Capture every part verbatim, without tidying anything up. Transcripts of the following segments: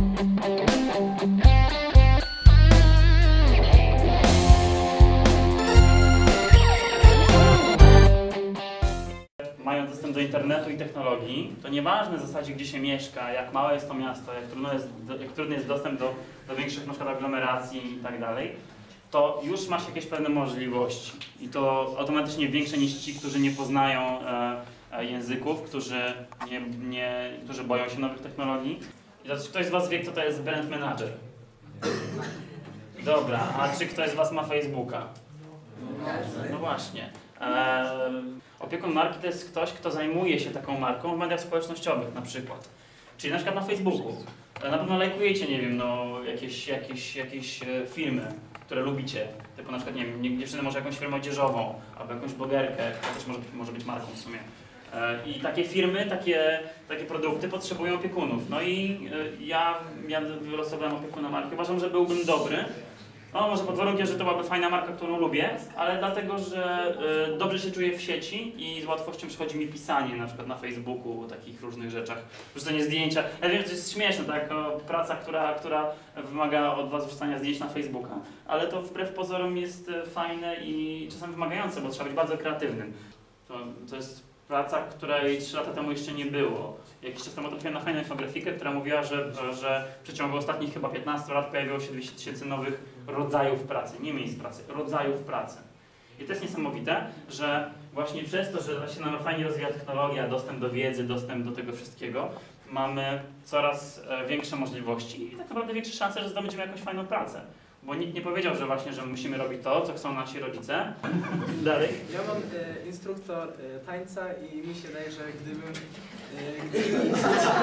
Mając dostęp do internetu i technologii, to nieważne w zasadzie, gdzie się mieszka, jak małe jest to miasto, jak trudno jest, jak trudny jest dostęp do, do większych na przykład aglomeracji i tak dalej, to już masz jakieś pewne możliwości. I to automatycznie większe niż ci, którzy nie poznają e, e, języków, którzy, nie, nie, którzy boją się nowych technologii. I to, czy ktoś z was wie, kto to jest brand manager? Dobra, a czy ktoś z was ma Facebooka? No właśnie. E, opiekun marki to jest ktoś, kto zajmuje się taką marką w mediach społecznościowych na przykład. Czyli na przykład na Facebooku. E, na pewno lajkujecie, nie wiem, no, jakieś, jakieś, jakieś e, filmy, które lubicie. Typu na przykład, nie wiem, dziewczyny może jakąś firmę odzieżową, albo jakąś blogerkę, która też może, może być marką w sumie. E, I takie firmy, takie, takie produkty potrzebują opiekunów. No i e, ja, ja wylosowałem opiekuna marki. Uważam, że byłbym dobry. No, może pod warunkiem, że to byłaby fajna marka, którą lubię, ale dlatego, że y, dobrze się czuję w sieci i z łatwością przychodzi mi pisanie, na przykład na Facebooku, o takich różnych rzeczach, wrzucenie zdjęcia. Ja wiem, że to jest śmieszne, tak, o, praca, która, która wymaga od was wrzucania zdjęć na Facebooka, ale to wbrew pozorom jest fajne i czasem wymagające, bo trzeba być bardzo kreatywnym. To, to jest praca, której trzy lata temu jeszcze nie było. Jakiś czas temu trafiłem na fajną infografikę, która mówiła, że, że w przeciągu ostatnich chyba piętnastu lat pojawiło się dwieście tysięcy nowych rodzajów pracy, nie miejsc pracy, rodzajów pracy. I to jest niesamowite, że właśnie przez to, że się nam fajnie rozwija technologia, dostęp do wiedzy, dostęp do tego wszystkiego, mamy coraz większe możliwości i tak naprawdę większe szanse, że zdobędziemy jakąś fajną pracę. Bo nikt nie powiedział, że właśnie, że musimy robić to, co chcą nasi rodzice. Dalej. Ja mam e, instruktor e, tańca i mi się wydaje, że gdybym... E, gdybym...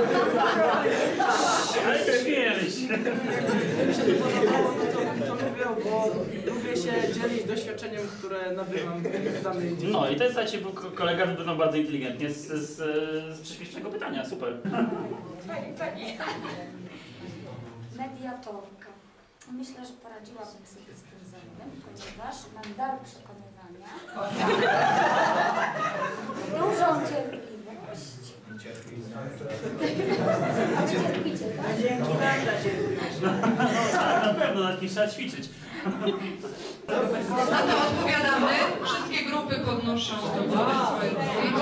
Ale nie śmieliś. Gdyby się to podobało, no to, to lubię, bo lubię się dzielić doświadczeniem, które nabywam w danej dziedzinie. No i to jest, słuchajcie, bo kolega wybrnął bardzo inteligentnie z, z, z prześmiesznego pytania, super. Mediatorka. Myślę, że poradziłabym sobie z tym zawodem, ponieważ mam dar przekonywania, dużą cierpliwość. A wy cierpicie, tak? Dzięki nam za cierpliwość. Tak, na pewno, nad kim trzeba ćwiczyć. Na to odpowiadamy. Wszystkie grupy podnoszą swoje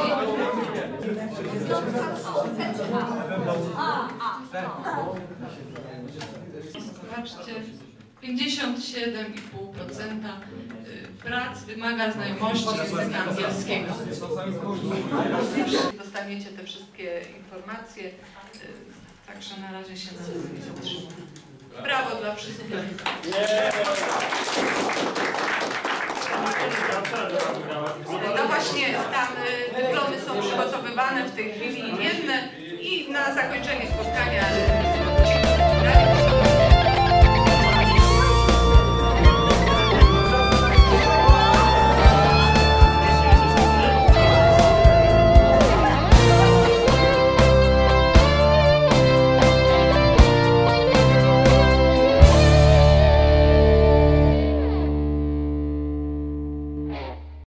Zobaczcie, pięćdziesiąt siedem i pół procent prac wymaga znajomości języka angielskiego. Dostaniecie te wszystkie informacje, także na razie się na tym nie zatrzymam. Brawo dla wszystkich. No właśnie, tam dyplomy są przygotowywane w tej chwili jedne i na zakończenie spotkania